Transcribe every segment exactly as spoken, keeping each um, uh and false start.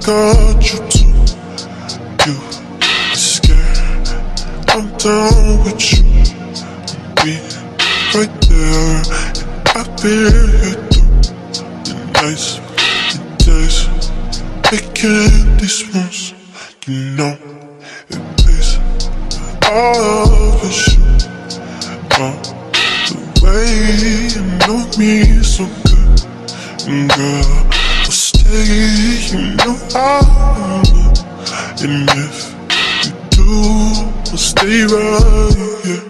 got you too. You are scared, I'm down with you. Be right there, I've been here through the nights, the days, making these moves. You know it pays off with you. Oh, the way you know me so good, and girl, I'll stay. You know I will, and if you do, I'll stay right here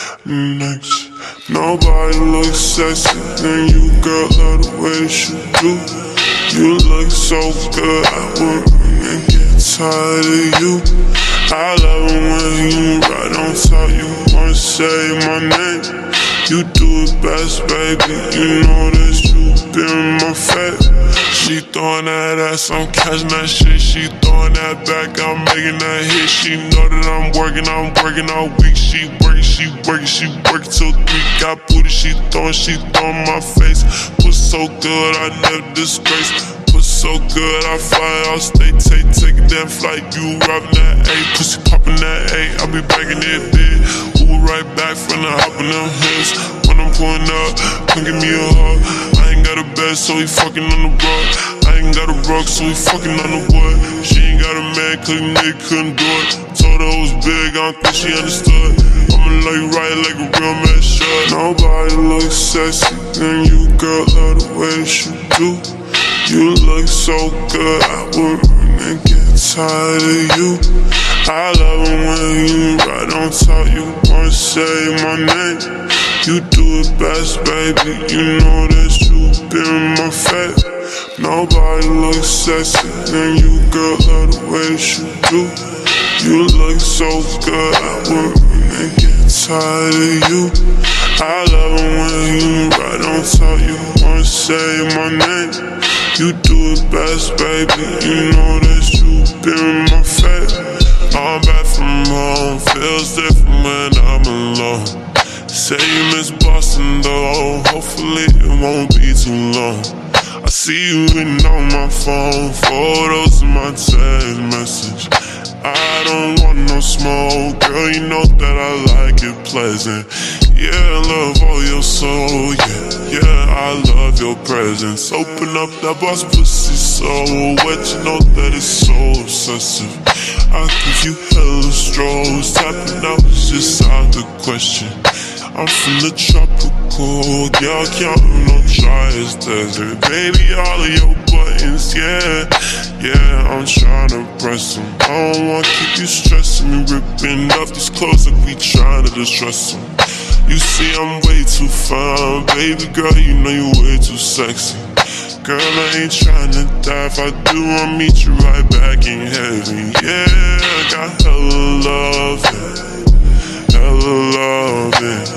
next. Nobody looks sexy than you, girl. Love the way that you do. You look so good, I wouldn't get tired of you. I love it when you right on top. You wanna say my name. You do it best, baby. You know that you been my fate. She throwing that ass, I'm catching that shit. She throwing that back, I'm making that hit. She know that I'm working, I'm working all week. She working, she working, she working till three. Got booty, she throwing, she throwing my face. Puss so good, I never disgrace. Puss so good, I fly, I'll stay, take, take a damn flight. You robbing that A, pussy popping that A. I'll be back in it, big. Uber right back from the hop in them hills. When I'm pulling up, come give me a hug. I ain't got a bed, so we fucking on the rug. I ain't got a rug, so we fucking on the wood. She ain't got a man, cause nigga couldn't do it. Told her it was big, I don't think she understood. I'ma love you right like a real man should. Nobody looks sexy than you, girl. Love the way that you do. You look so good, I wouldn't get tired of you. I love it when you right on top. You wanna say my name. You do it best, baby. You know that you been my fate. Nobody looks sexy than you, girl. Love the way that you do. You look so good, I wouldn't get tired of you. I love it when you right on top. You wanna say my name. You do it best, baby. You know that you been my fate. I'm back from home, feels different when I'm alone. Say you miss Boston though, hopefully it won't be too long. I see you written on my phone, photos in my text message. I don't want no smoke, girl, you know that I like it pleasant. Yeah, I love all your soul, yeah, yeah, I love your presence. Open up that boss pussy so wet, you know that it's so obsessive. I give you hella strolls, tapping out is just out the question. I'm from the tropical, girl, counting on dry as desert. Baby, all of your buttons, yeah, yeah, I'm tryna press them. I don't wanna keep you stressing me, ripping off these clothes like we tryna distress them. You see I'm way too fine, baby girl, you know you way too sexy. Girl, I ain't tryna die, if I do, I'll meet you right back in heaven. Yeah, I got hella loving, hella loving,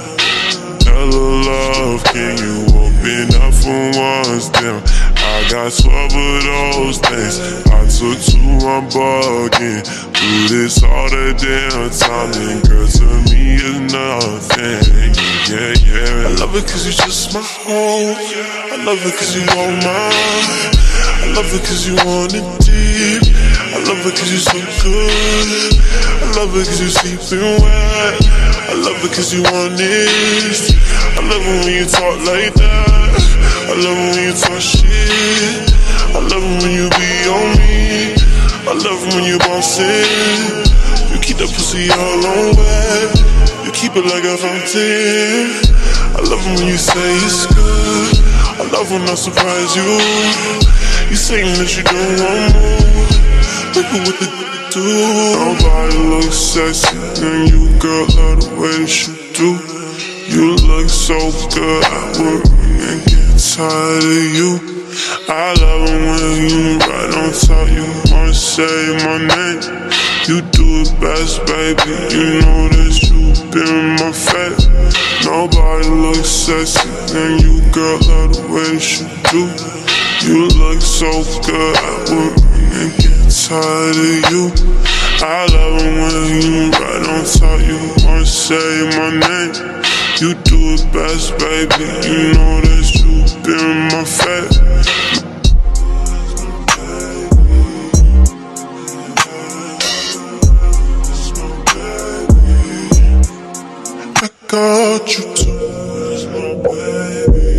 hella love. Can you open up for once, damn? I got twelve of those things, I took two, I'm bugging. Do this all the damn time, and girl, to me is nothing. Yeah, yeah, I love it cause you just my home. I love it cause you all mine. I love it cause you want it deep. I love it cause you so good. I love it cause you sleeping wet. I love it cause you want it. I love it when you talk like that. I love it when you talk shit. I love it when you be on me. I love it when you bounce it. You keep that pussy all on wet. You keep it like a fountain. I love it when you say it's good. I love when I surprise you. You saying that you don't want more. Look at what the do. Nobody looks sexy than you, girl. Love the way that you do. You look so good, I wouldn't get tired of you. I love it when you right on top. You wanna say my name. You do it best, baby. You know that you been my fate. Nobody looks sexy than you, girl. Love the way that you do. You look so good, I wouldn't get tired of you. I love it when you right on top. You wanna say my name. You do it best, baby. You know that you been my fate. want you to. My baby.